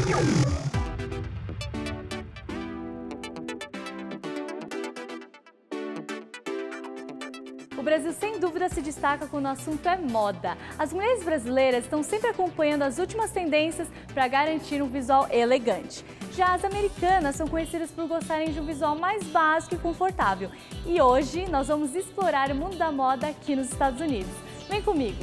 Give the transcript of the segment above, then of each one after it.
O Brasil, sem dúvida, se destaca quando o assunto é moda. As mulheres brasileiras estão sempre acompanhando as últimas tendências para garantir um visual elegante. Já as americanas são conhecidas por gostarem de um visual mais básico e confortável. E hoje nós vamos explorar o mundo da moda aqui nos Estados Unidos. Vem comigo!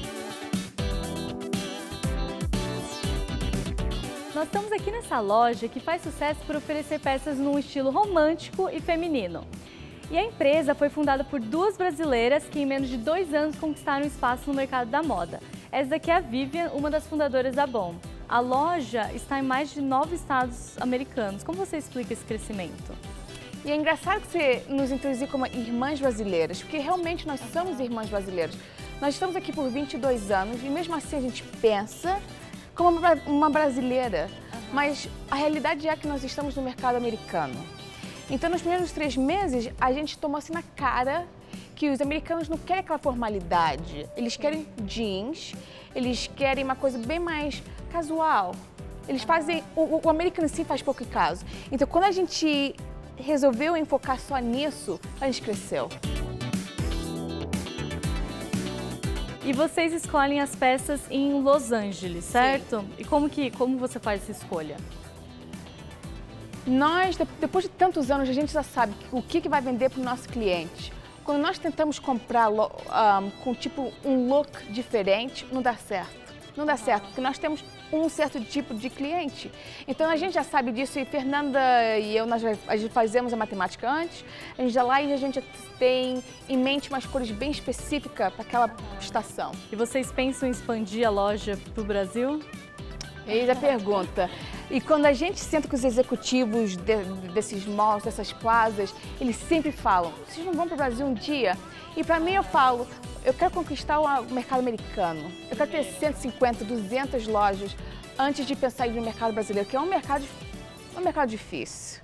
Nós estamos aqui nessa loja que faz sucesso por oferecer peças num estilo romântico e feminino. E a empresa foi fundada por duas brasileiras que em menos de 2 anos conquistaram espaço no mercado da moda. Essa daqui é a Vivian, uma das fundadoras da Bom. A loja está em mais de 9 estados americanos. Como você explica esse crescimento? E é engraçado que você nos introduzir como irmãs brasileiras, porque realmente nós somos irmãs brasileiras. Nós estamos aqui por 22 anos e mesmo assim a gente pensa como uma brasileira, mas a realidade é que nós estamos no mercado americano. Então, nos primeiros 3 meses, a gente tomou assim na cara que os americanos não querem aquela formalidade. Eles querem jeans, eles querem uma coisa bem mais casual. Eles fazem... O americano sim faz pouco caso. Então, quando a gente resolveu enfocar só nisso, a gente cresceu. E vocês escolhem as peças em Los Angeles, certo? Sim. E como você faz essa escolha? Nós, depois de tantos anos, a gente já sabe o que vai vender para o nosso cliente. Quando nós tentamos comprar com tipo um look diferente, não dá certo. Não dá certo, porque nós temos um certo tipo de cliente. Então a gente já sabe disso e Fernanda e eu, a gente fazemos a matemática antes, a gente já lá e a gente tem em mente umas cores bem específicas para aquela estação. E vocês pensam em expandir a loja para o Brasil? Eis a pergunta. E quando a gente senta com os executivos desses malls, dessas plazas, eles sempre falam, vocês não vão para o Brasil um dia? E para mim eu falo, eu quero conquistar o mercado americano. Eu quero ter 150, 200 lojas antes de pensar em ir no mercado brasileiro, que é um mercado difícil.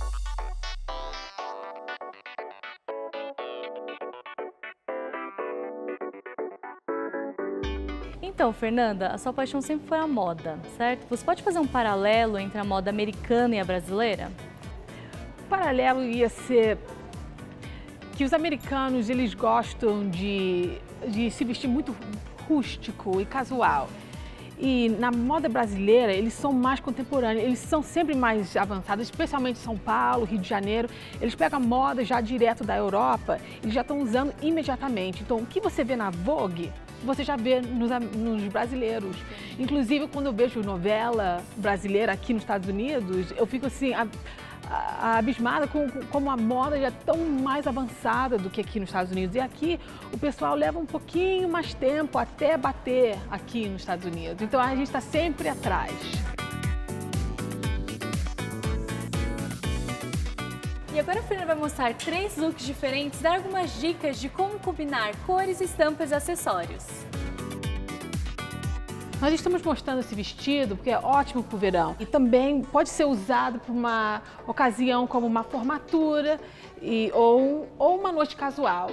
Então, Fernanda, a sua paixão sempre foi a moda, certo? Você pode fazer um paralelo entre a moda americana e a brasileira? O paralelo ia ser que os americanos, eles gostam de se vestir muito rústico e casual. E na moda brasileira, eles são mais contemporâneos, eles são sempre mais avançados, especialmente São Paulo, Rio de Janeiro. Eles pegam a moda já direto da Europa e já estão usando imediatamente. Então, o que você vê na Vogue, você já vê nos brasileiros. Inclusive, quando eu vejo novela brasileira aqui nos Estados Unidos, eu fico assim, abismada com como a moda já é tão mais avançada do que aqui nos Estados Unidos. E aqui o pessoal leva um pouquinho mais tempo até bater aqui nos Estados Unidos. Então a gente está sempre atrás. E agora a Fernanda vai mostrar 3 looks diferentes, dar algumas dicas de como combinar cores, estampas e acessórios. Nós estamos mostrando esse vestido porque é ótimo para o verão e também pode ser usado para uma ocasião como uma formatura ou uma noite casual.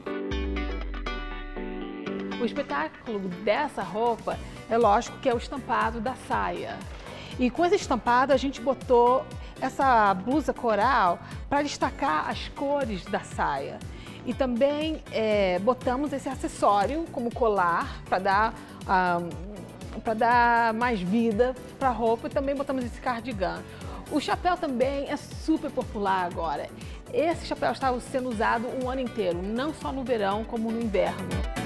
O espetáculo dessa roupa é lógico que é o estampado da saia. E com esse estampado a gente botou essa blusa coral para destacar as cores da saia. E também botamos esse acessório como colar para dar mais vida para a roupa e também botamos esse cardigan. O chapéu também é super popular agora. Esse chapéu está sendo usado o ano inteiro, não só no verão como no inverno.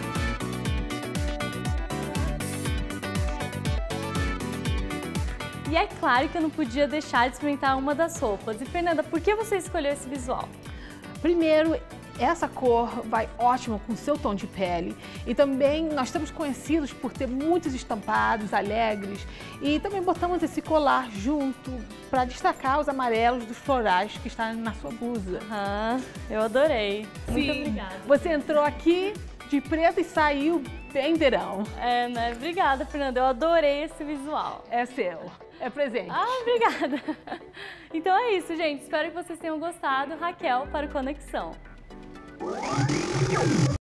E é claro que eu não podia deixar de experimentar uma das roupas. E Fernanda, por que você escolheu esse visual? Primeiro, essa cor vai ótimo com o seu tom de pele e também nós estamos conhecidos por ter muitos estampados alegres e também botamos esse colar junto para destacar os amarelos dos florais que está na sua blusa. Eu adorei. Sim. Muito obrigada. Você entrou aqui de preto e saiu bem verão. É, né? Obrigada, Fernanda. Eu adorei esse visual. É seu. É presente. Obrigada. Então é isso, gente. Espero que vocês tenham gostado. Raquel para o Conexão.